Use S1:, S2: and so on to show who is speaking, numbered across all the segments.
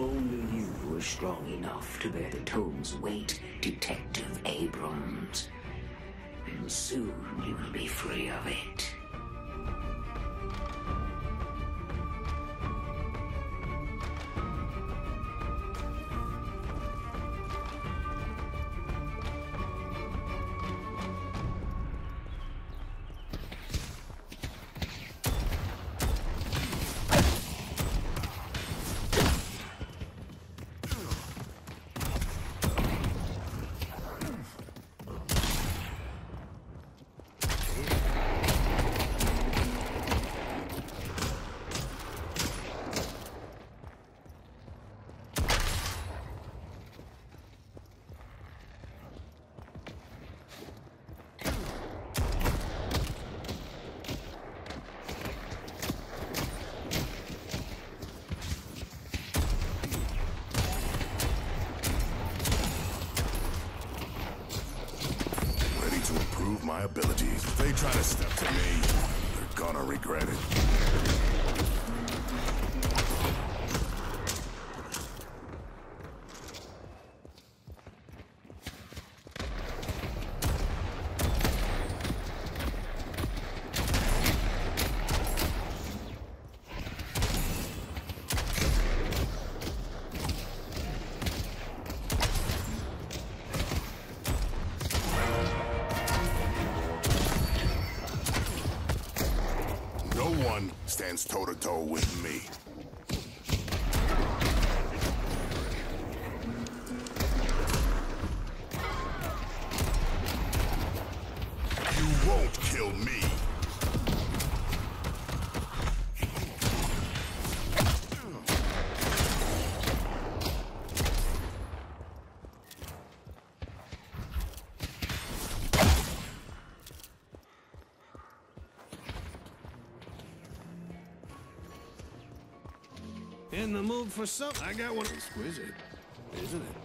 S1: Only you were strong enough to bear the tome's weight, Detective Abrams. And soon you will be free of it.
S2: My abilities. If they try to step to me, they're gonna regret it. Stands toe-to-toe with me. You won't kill me.
S3: In the mood for something? I got one. Exquisite, isn't it?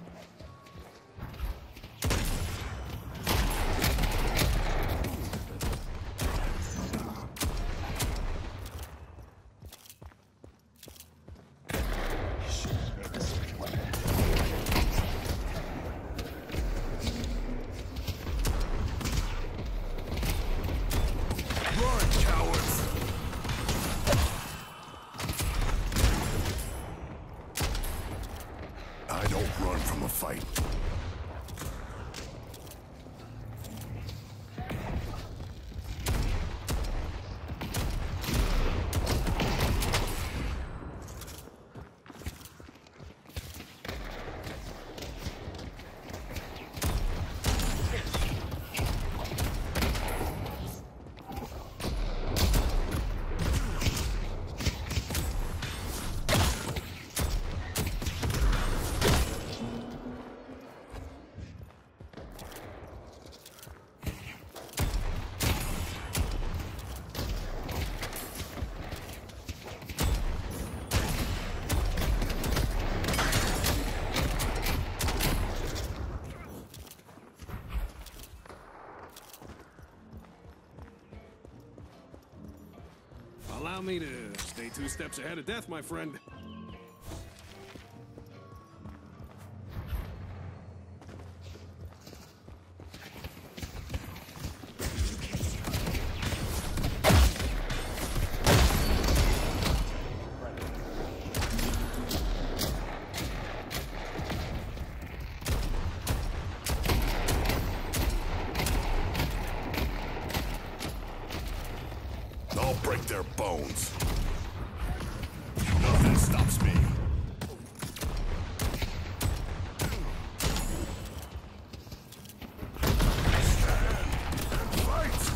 S2: I don't run from a fight.
S3: Allow me to stay 2 steps ahead of death, my friend.
S2: I'll break their bones. Nothing stops me. Stand and fight!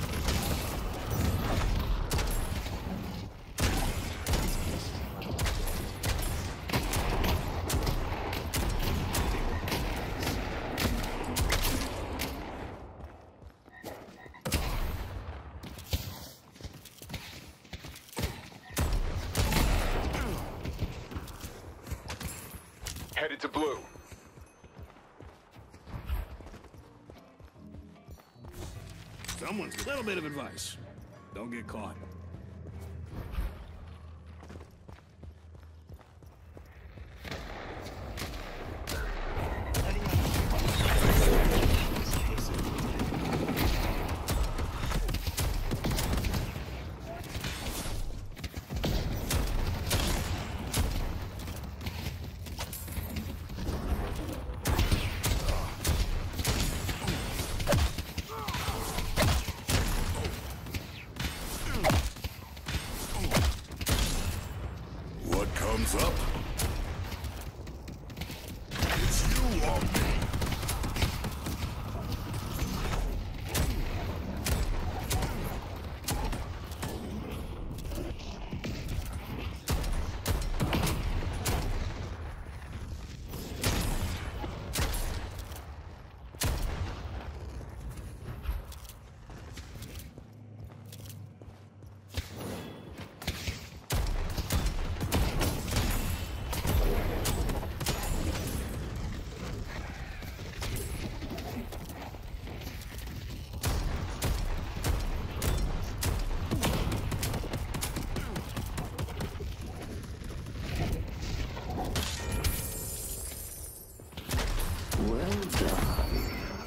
S4: Headed to blue.
S3: Someone's a little bit of advice. Don't get caught.
S2: Time's up. It's you or me.
S1: Well done.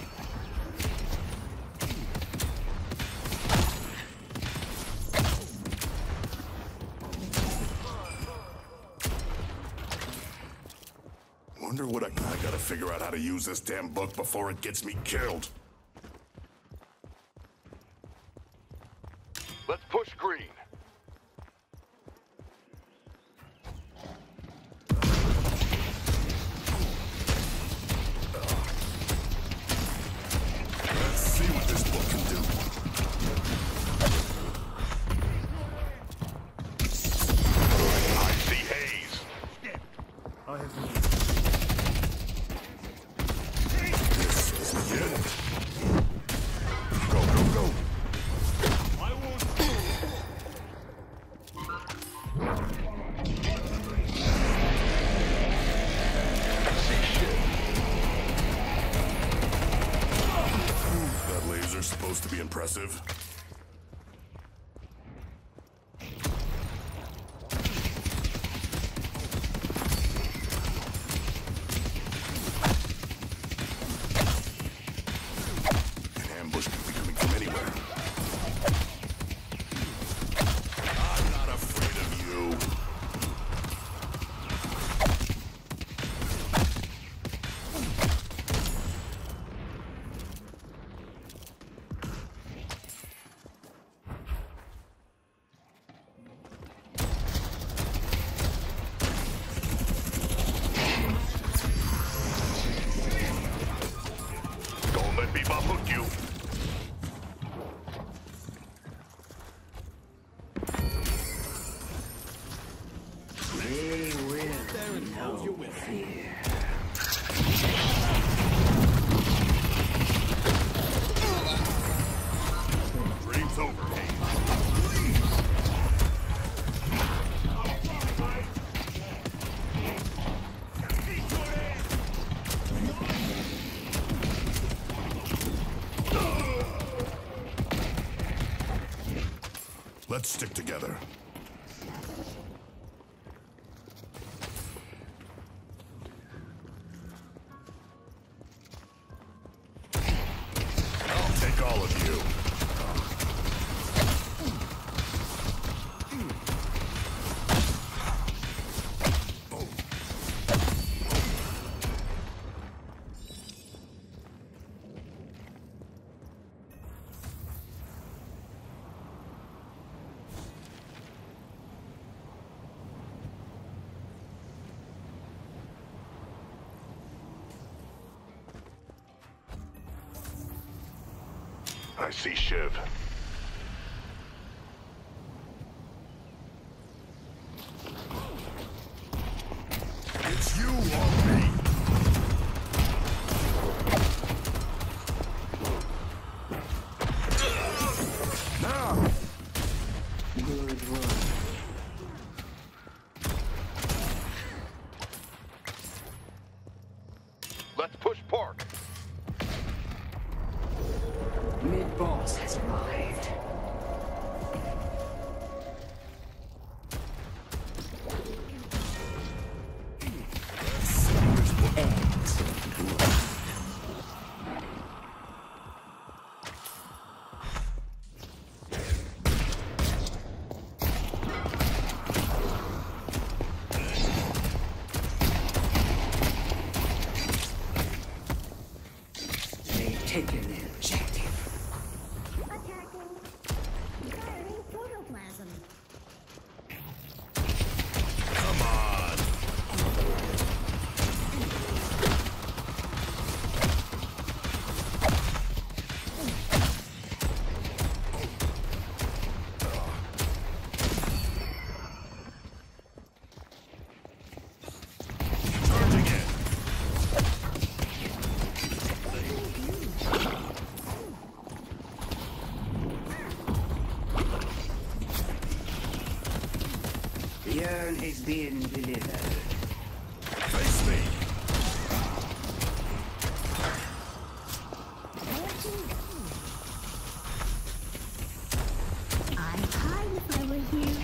S2: Wonder what I gotta figure out how to use this damn book before it gets me killed.
S4: Let's push green.
S2: Let's see what this book can do.
S4: I see haze.
S2: This is it. Go, go, go.
S4: I see shit.
S2: That laser's supposed to be impressive. An ambush could be coming from anywhere. I'm not afraid of you.
S4: Don't let me hook you.
S1: They will know fear.
S2: Dream's over, hey. Let's stick together. I'll take all of you.
S4: I see Shiv.
S2: It's you or me. Now!
S1: Good work.
S4: Let's push Park.
S1: Mid-boss has arrived. Yearn is being delivered.
S2: Face me!
S5: I'd hide if I were you.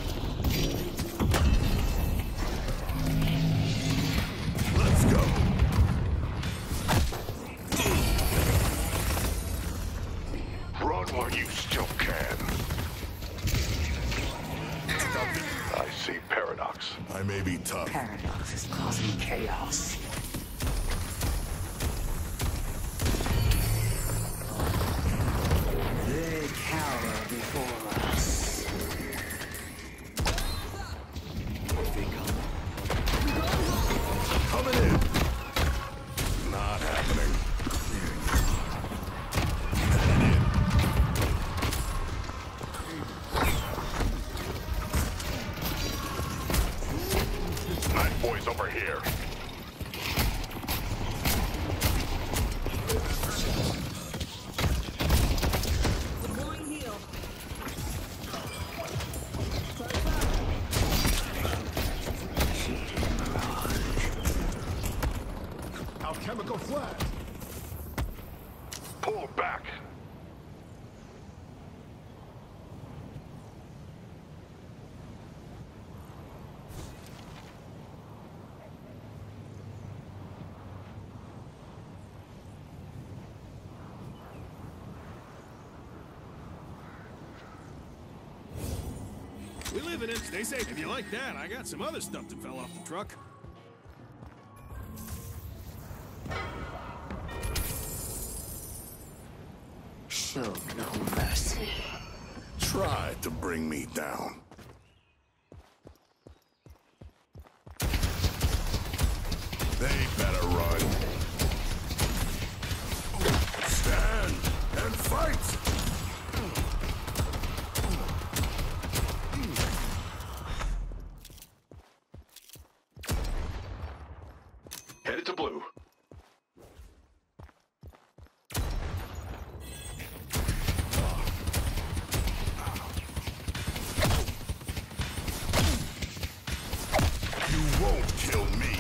S2: Let's go!
S4: Run while you still can. I see Paradox.
S2: I may be tough.
S1: Paradox is causing chaos. They cower before us.
S2: Coming in! Not happening.
S4: Night boys over here.
S3: Alchemical flash.
S4: Pull back.
S3: We live in it. Stay safe. If you like that, I got some other stuff that fell off the truck.
S1: Show no mercy.
S2: Try to bring me down. They better run. Stand and fight!
S4: Headed to blue.
S2: You won't kill me!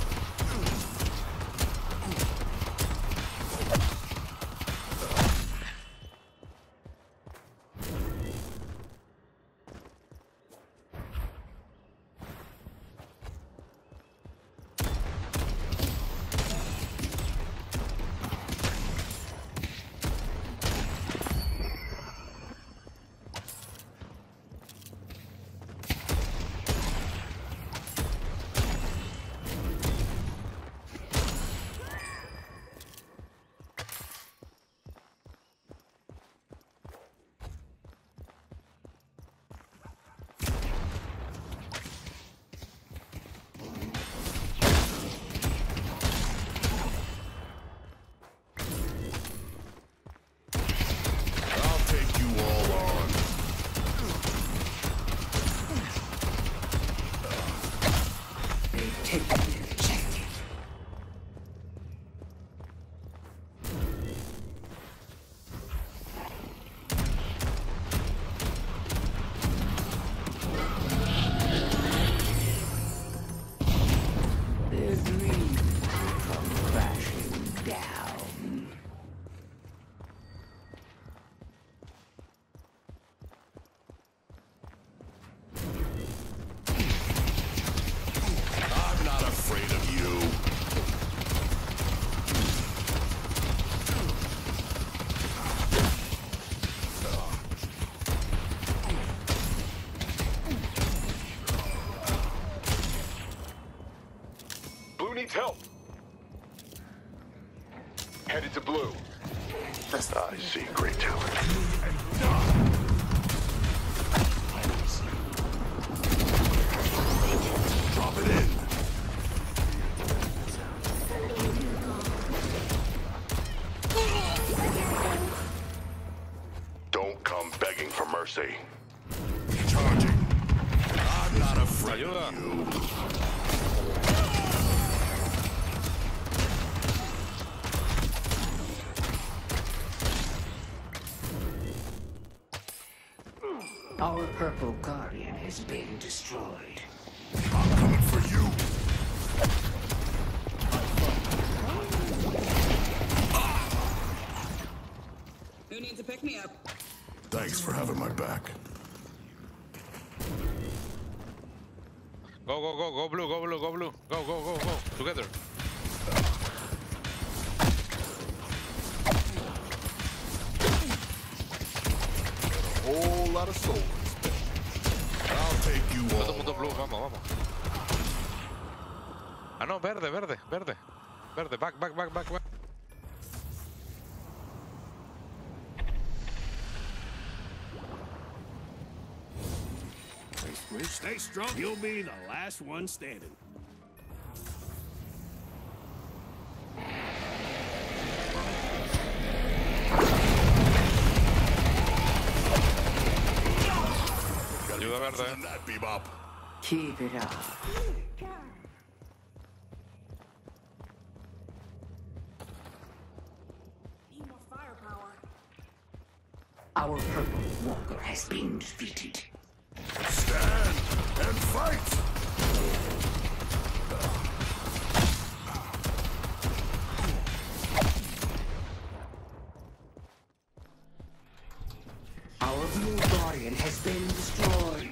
S2: I'll take you all on.
S1: They've taken the objective. Their dreams will come crashing down.
S2: I'm not afraid of you.
S4: Blue needs help. Headed to blue. I see great talent.
S2: Drop it in.
S4: Don't come begging for mercy.
S2: Charging. I'm not afraid of you.
S1: Our purple guardian has been destroyed.
S2: I'm coming for you.
S6: Who needs to pick me up?
S2: Thanks for having my back.
S7: Go, go, go, go blue, go blue, go blue. Go, go, go, go. Together.
S2: Whole lot of souls. I'll take you
S7: Todo el
S2: all.
S7: mundo blue, vamos, vamos. Ah, no, verde, verde, verde. Verde, back, back, back, back, back.
S3: Stay strong. You'll be the last one standing.
S7: Ayuda verde.
S2: Send that, Bebop.
S1: Keep it up.
S6: Need more firepower.
S1: Our purple walker has been defeated.
S2: Stand and fight!
S1: Our blue guardian has been destroyed.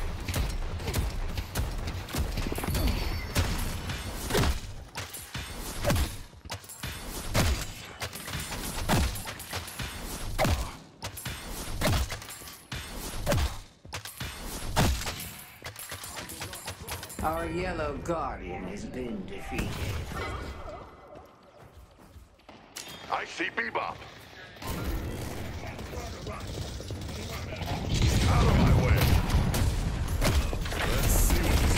S1: Our yellow guardian has been defeated.
S4: I see Bebop.
S2: Out of my way! Let's see what this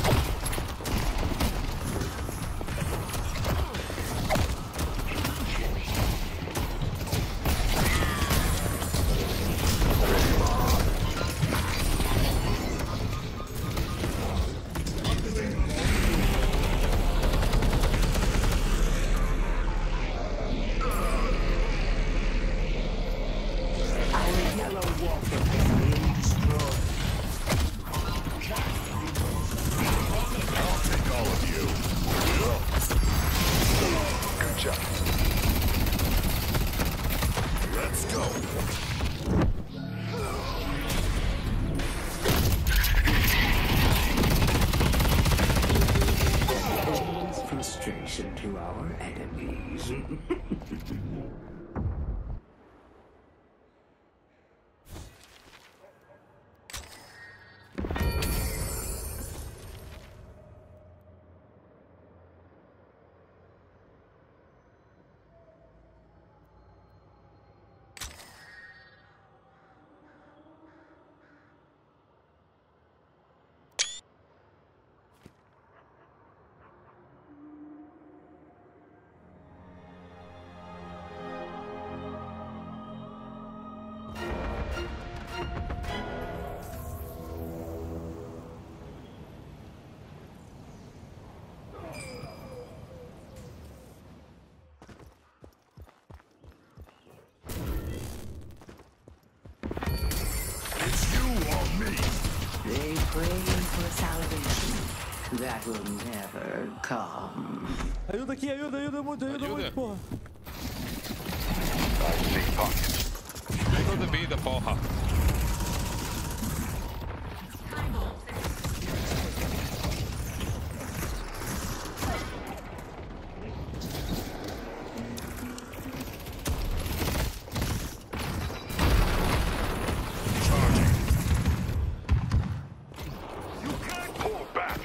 S1: Our yellow walker has been destroyed.
S2: I'll take all of you.
S4: Good job.
S2: Let's go.
S1: Brings frustration to our enemies.
S2: It's you or me.
S1: They pray for salvation that will never come.
S8: Ajuda aqui, ajuda muito,
S7: Ajuda.
S8: porra.
S4: I see pockets.
S7: Uno de vida, porra.
S2: Charging.
S4: Pull back.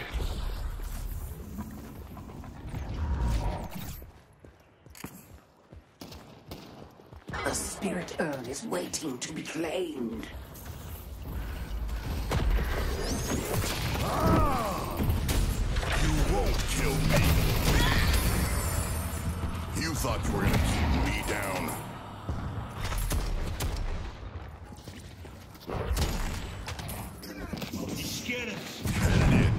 S1: The spirit urn is waiting to be claimed.
S2: You won't kill me. You thought you were gonna keep me down. Headed in.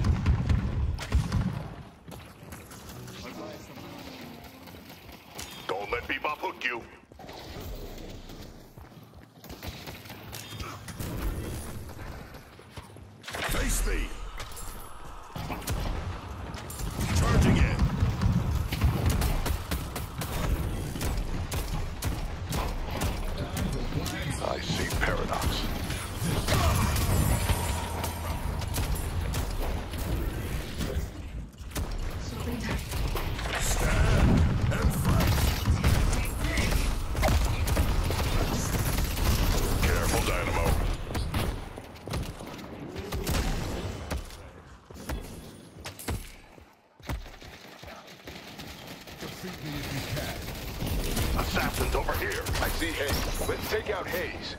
S4: Don't let Bebop hook you.
S2: Face me.
S4: See Hayes. Let's take out Hayes.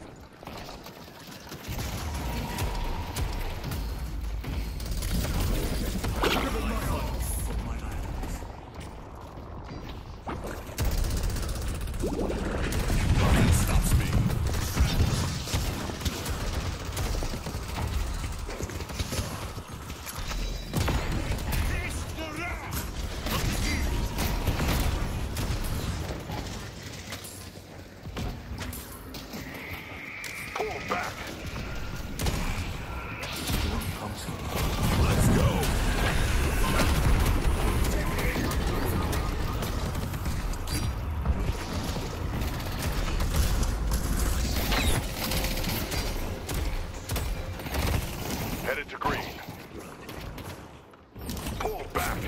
S2: Stops me.
S4: Pull back.
S2: Let's go.
S4: Headed to green. Pull back.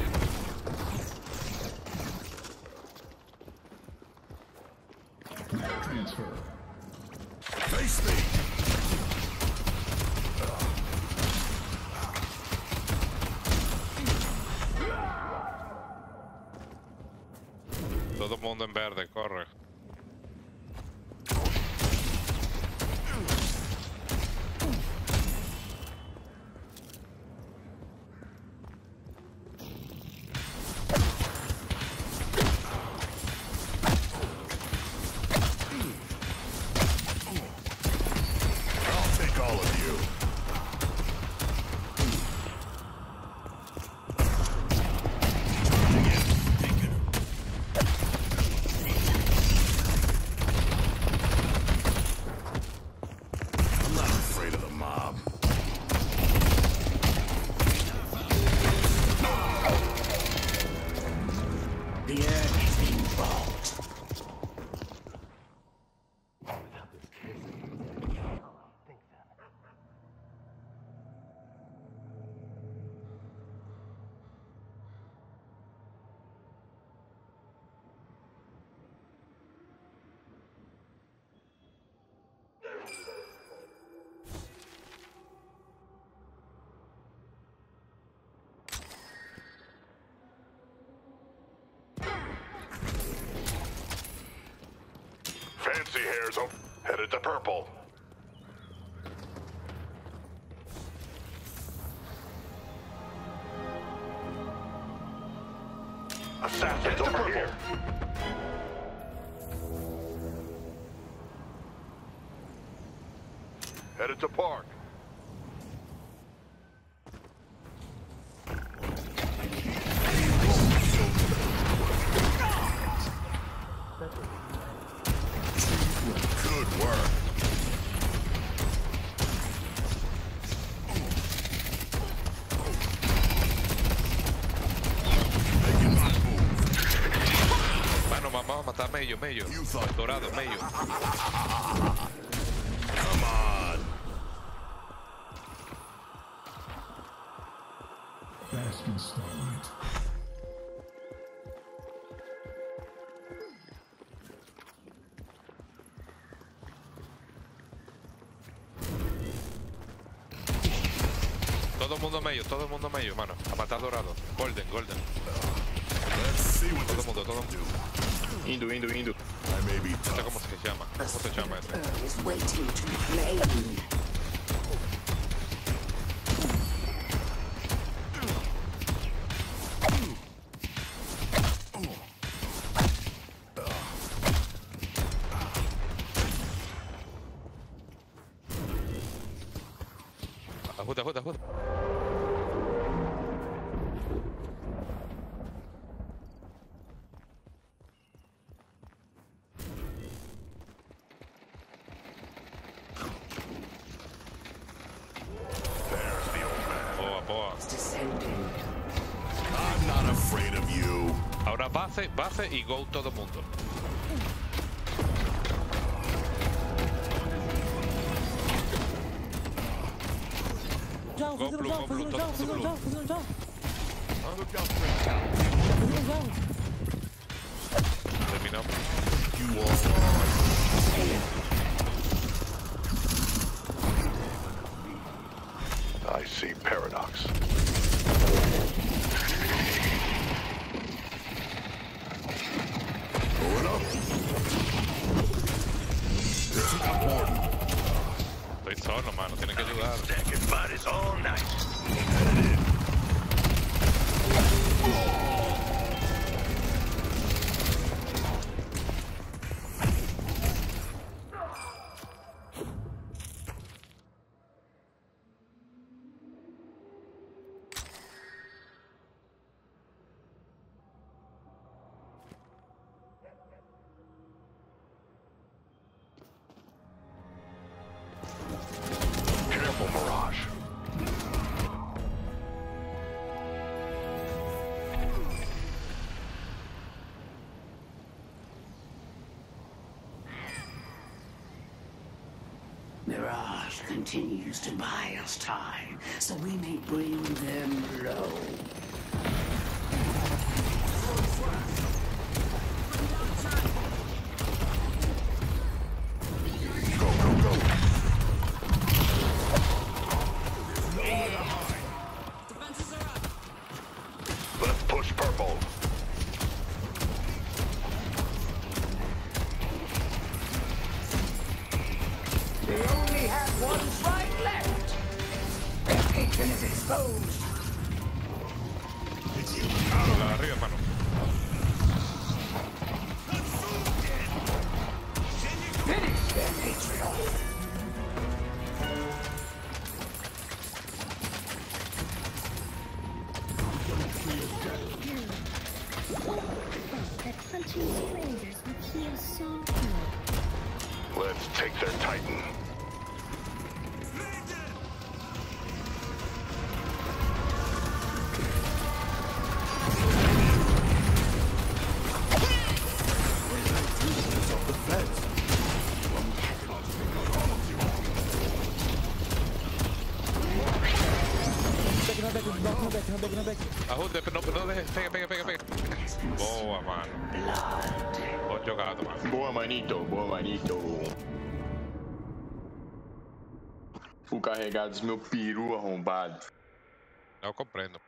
S2: Face me.
S7: Todo el mundo en verde, corre.
S2: I'll take all of you. I'm not afraid of the mob.
S1: The earth has been bought.
S4: Fancy hairs headed to purple. Assassins over here. Headed to park.
S2: Good work. Making my move.
S7: Mano, vamos a matar a Mello.
S2: You thought-
S7: Dorado, Mello.
S2: Come on.
S9: Bask in starlight.
S7: Todo el mundo Mello, mano. A matar Dorado. Golden.
S2: Let's see what
S7: Todo
S2: this
S7: el mundo.
S10: Indo.
S2: I may be
S7: No sé
S2: tough.
S7: cómo se llama. ¿Cómo se llama ese?
S1: Earth is waiting to be claimed.
S7: Ajuda. Boa.
S1: It's descending.
S2: I'm not afraid of you.
S7: Ahora base y go todo el mundo.
S8: Já,
S7: Go
S8: fazendo
S7: blue,
S8: já,
S7: go blue,
S8: fazendo
S7: todo
S8: já,
S7: mundo
S8: fazendo
S7: blue.
S8: já, fazendo já.
S2: Look out for it.
S8: Fazendo já.
S7: Terminamos.
S2: You all.
S4: I see Paradox.
S2: Going up.
S7: No, mano, tienen que ayudar.
S4: Stacking bodies all night. Careful, Mirage.
S1: Mirage continues to buy us time, so we may bring them low.
S6: Defenses are up.
S4: Let's push purple.
S1: They only have one fight left. Their patron is exposed.
S7: La de arriba, mano.
S1: Finish their patron.
S5: That punching strangers would heal so good.
S4: Let's take their Titan.
S7: Ajuste, no deje. Pega. Boa, mano. Bom jogado, mano.
S10: Boa, manito, boa, manito. Full carregados, meu peru arrombado.
S7: Não compreendo.